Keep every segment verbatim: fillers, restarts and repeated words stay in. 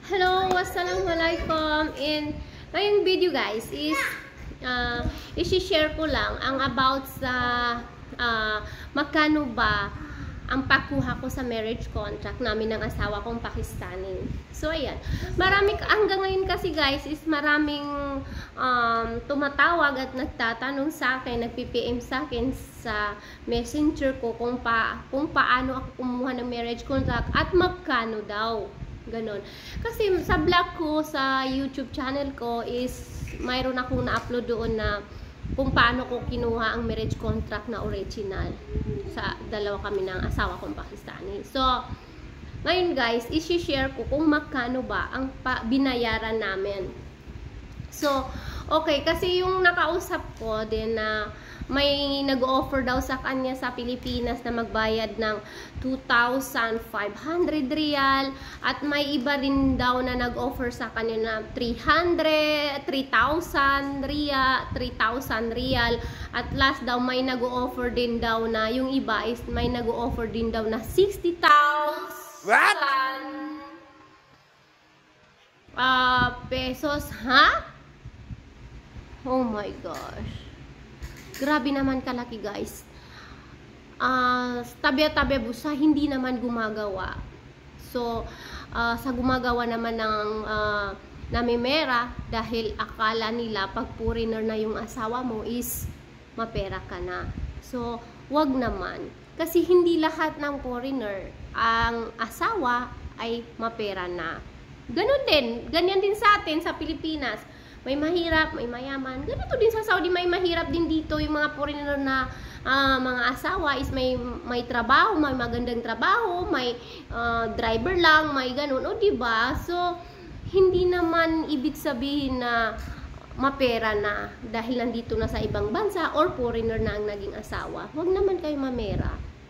Hello, wassalamualaikum. In ngayong video guys is uh, i-share ko lang ang about sa uh, magkano ba ang pakuha ko sa marriage contract namin ng asawa kong Pakistani. So ayan, marami hanggang ngayon kasi guys is maraming um, tumatawag at nagtatanong sa akin, nagpi-P M sa akin sa messenger ko kung pa kung paano ako kumuha ng marriage contract at magkano daw. Ganon. Kasi sa vlog ko, sa YouTube channel ko is mayroon akong na-upload doon na kung paano ko kinuha ang marriage contract na original. Sa dalawa kami ng asawa kong Pakistani. So, ngayon guys, i-share ko kung magkano ba ang pa binayaran namin. So, okay, kasi yung nakausap ko din na may nag-offer daw sa kanya sa Pilipinas na magbayad ng two thousand five hundred riyal at may iba rin daw na nag-offer sa kanya na three hundred, three thousand riyal, three thousand riyal at last daw may nag-offer din daw na yung iba is may nag-offer din daw na sixty thousand What? Uh, pesos, ha? Oh my gosh. Grabe naman kalaki guys. Uh, tabi-tabi busa, hindi naman gumagawa. So, uh, sa gumagawa naman ng uh, namimera, dahil akala nila pag foreigner na yung asawa mo is mapera ka na. So, wag naman. Kasi hindi lahat ng foreigner ang asawa ay mapera na. Ganun din. Ganyan din sa atin sa Pilipinas. May mahirap, may mayaman. Ganito din sa Saudi, may mahirap din dito. Yung mga foreigner na uh, mga asawa is may may trabaho, may magandang trabaho, may uh, driver lang, may ganun. O diba? So, hindi naman ibig sabihin na mapera na dahil nandito na sa ibang bansa or foreigner na ang naging asawa. Huwag naman kayo mamera.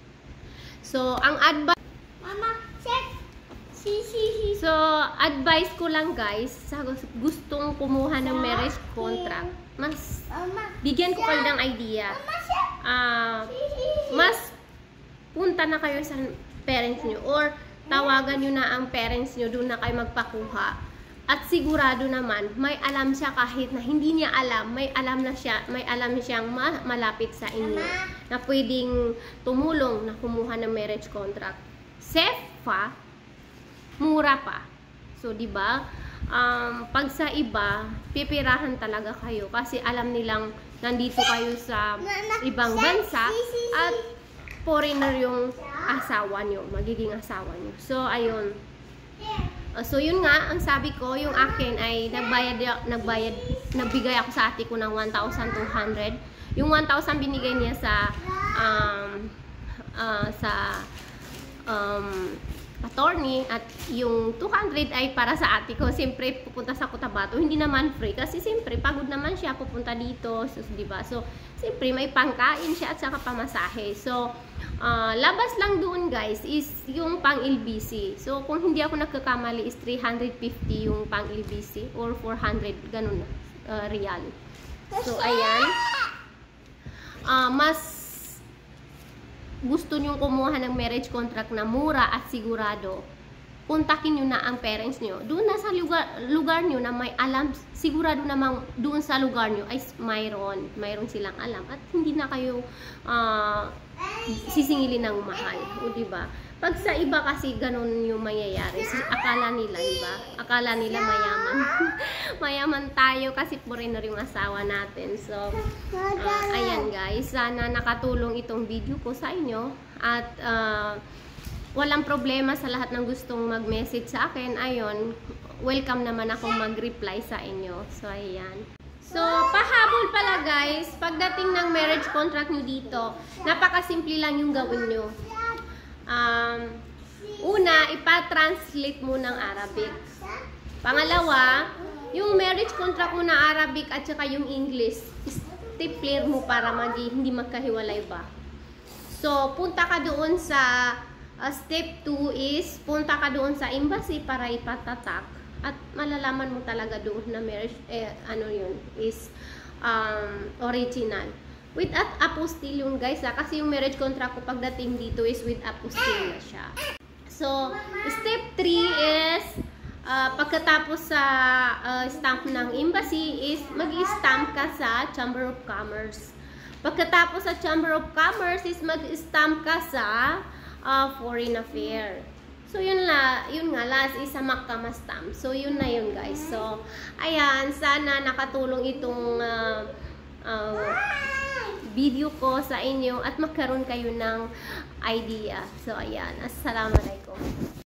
So, ang advice... Mama, check! So, advice ko lang guys, sa gustong kumuha ng marriage contract, mas bigyan ko kayo ng idea. Uh, mas punta na kayo sa parents nyo or tawagan nyo na ang parents nyo, doon na kayo magpakuha. At sigurado naman, may alam siya kahit na hindi niya alam, may alam na siya, may alam siyang ma malapit sa inyo na pwedeng tumulong na kumuha ng marriage contract. Safe pa, mura pa. So, di ba? Um, pag sa iba, pipirahan talaga kayo kasi alam nilang nandito kayo sa ibang bansa at foreigner yung asawa nyo, magiging asawa nyo. So, ayun. Uh, so, yun nga, ang sabi ko, yung akin ay nagbayad, nagbayad, nagbigay ako sa ate ko ng one thousand two hundred. Yung one thousand binigay niya sa um, uh, sa um, attorney at yung two hundred ay para sa ate ko. Siyempre pupunta sa Cotabato, hindi naman free kasi siyempre pagod naman siya pupunta dito, so, diba? So siyempre may pangkain siya at saka pamasahe. So uh, labas lang doon guys is yung pang L B C. So kung hindi ako nagkakamali is three hundred fifty yung pang L B C or four hundred ganun uh, real. So ayan, uh, mas gusto nyo kumuha ng marriage contract na mura at sigurado, kontakin nyo na ang parents nyo. Doon na sa lugar, lugar nyo na may alam, sigurado namang doon sa lugar nyo ay mayroon, mayroon silang alam at hindi na kayo uh, sisingilin ng mahal. O diba? Pag sa iba kasi ganun yung mayayari, akala nila, diba? Akala nila mayaman. Mayaman tayo kasi foreigner yung asawa natin. So, uh, ayan guys, sana nakatulong itong video ko sa inyo at uh, walang problema sa lahat ng gustong mag-message sa akin. Ayun, welcome naman akong mag-reply sa inyo. So, ayan. So, pahabol pala guys, pagdating ng marriage contract nyo dito, napakasimple lang yung gawin nyo. Um, una, ipa-translate mo ng Arabic. Pangalawa, yung marriage contract mo na Arabic at saka yung English, stipler mo para magi, hindi magkahiwalay ba. So, punta ka doon sa uh, step two is, punta ka doon sa embassy para ipatatak at malalaman mo talaga doon na marriage, eh, ano yun, is um, original. With at apostille yun guys ha, kasi yung marriage contract ko pagdating dito is with apostille na siya. So, step three is uh, pagkatapos sa uh, stamp ng embassy is mag-stamp ka sa Chamber of Commerce. Pagkatapos sa Chamber of Commerce is mag-stamp ka sa uh, Foreign Affairs. So, yun la, yun nga, last is sa Mahkamah Stamp. So, yun na yun, guys. So, ayan, sana nakatulong itong uh, uh, video ko sa inyo at magkaroon kayo ng idea. So, ayan. Assalamualaikum.